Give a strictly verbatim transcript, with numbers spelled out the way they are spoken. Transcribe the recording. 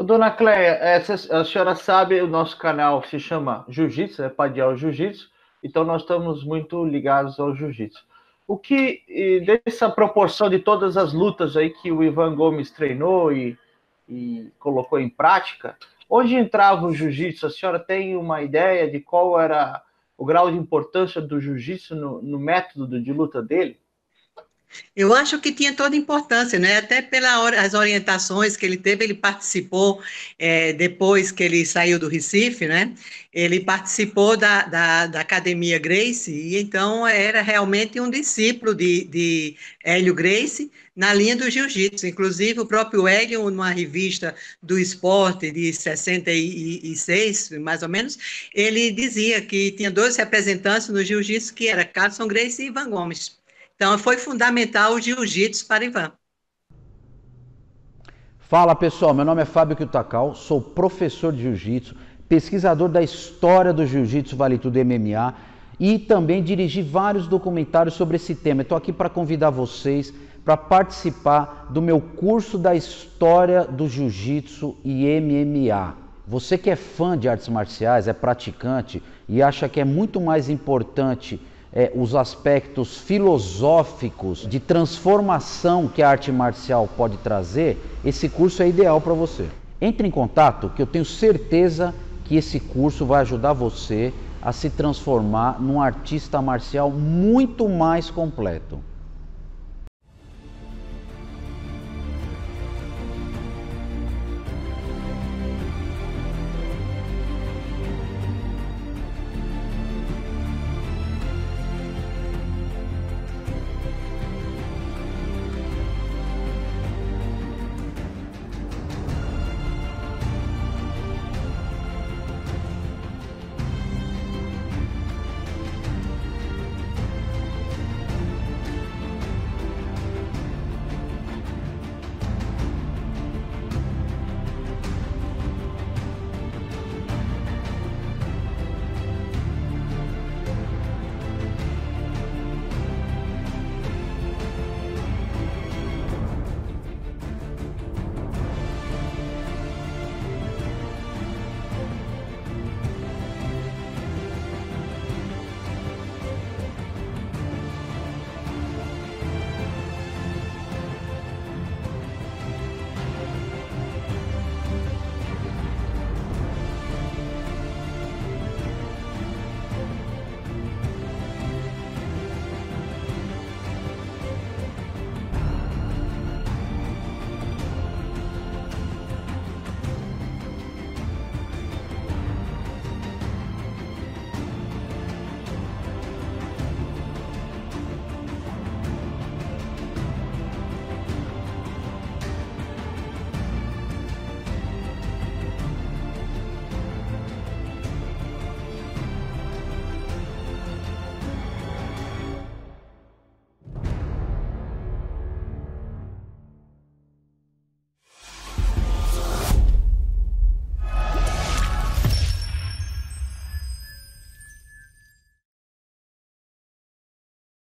Dona Cleia, essa, a senhora sabe, o nosso canal se chama Jiu-Jitsu, é Padial Jiu-Jitsu, então nós estamos muito ligados ao Jiu-Jitsu. O que, dessa proporção de todas as lutas aí que o Ivan Gomes treinou e, e colocou em prática, onde entrava o Jiu-Jitsu? A senhora tem uma ideia de qual era o grau de importância do Jiu-Jitsu no, no método de luta dele? Eu acho que tinha toda importância, né? Até pelas orientações que ele teve, ele participou, é, depois que ele saiu do Recife, né? Ele participou da, da, da Academia Gracie, e então era realmente um discípulo de, de Hélio Gracie na linha do jiu-jitsu. Inclusive, o próprio Hélio, numa revista do esporte de sessenta e seis, mais ou menos, ele dizia que tinha dois representantes no jiu-jitsu, que era Carlson Gracie e Ivan Gomes. Então, foi fundamental o jiu-jitsu para Ivan. Fala pessoal, meu nome é Fábio Kiyotakawa, sou professor de jiu-jitsu, pesquisador da história do jiu-jitsu Vale Tudo M M A e também dirigi vários documentários sobre esse tema. Estou aqui para convidar vocês para participar do meu curso da história do jiu-jitsu e M M A. Você que é fã de artes marciais, é praticante e acha que é muito mais importante É, os aspectos filosóficos de transformação que a arte marcial pode trazer, esse curso é ideal para você. Entre em contato que eu tenho certeza que esse curso vai ajudar você a se transformar num artista marcial muito mais completo.